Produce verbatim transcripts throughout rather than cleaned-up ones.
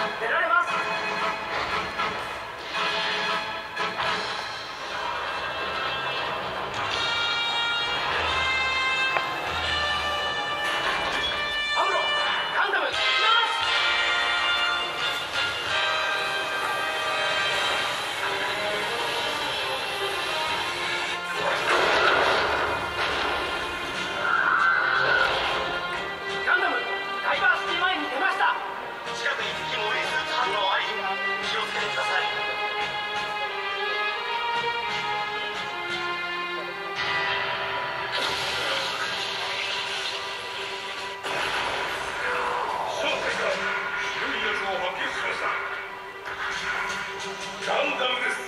出られます。アムロ、ガンダム、行きます。ガンダム、ダイバーシティ前に出ました。近くに敵モビルスーツ反応あり。気をつけてください。 正体が白いやつを発見しました。ガンダムです。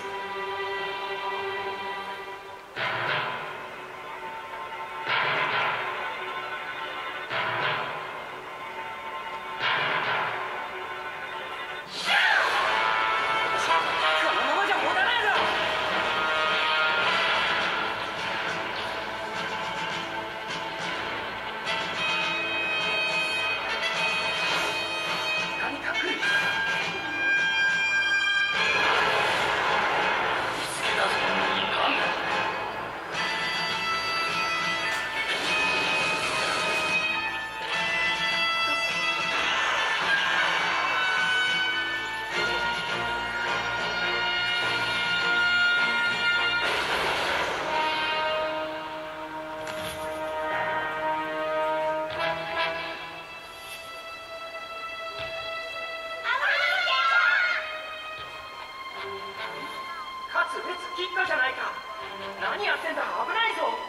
このままじゃ持たないぞ。何か来る。見つけたぞ。ガンダム。かつ列切ったじゃないか。何やってんだ、危ないぞ。